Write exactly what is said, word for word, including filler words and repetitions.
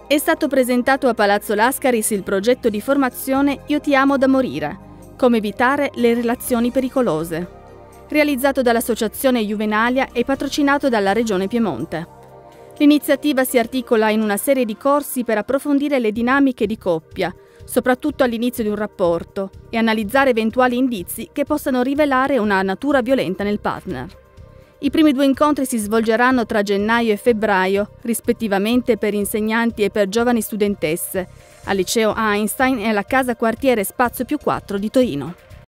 È stato presentato a Palazzo Lascaris il progetto di formazione Io ti amo da morire, come evitare le relazioni pericolose, realizzato dall'Associazione Juvenalia e patrocinato dalla Regione Piemonte. L'iniziativa si articola in una serie di corsi per approfondire le dinamiche di coppia, soprattutto all'inizio di un rapporto, e analizzare eventuali indizi che possano rivelare una natura violenta nel partner. I primi due incontri si svolgeranno tra gennaio e febbraio, rispettivamente per insegnanti e per giovani studentesse, al Liceo Einstein e alla Casa Quartiere Spazio più quattro di Torino.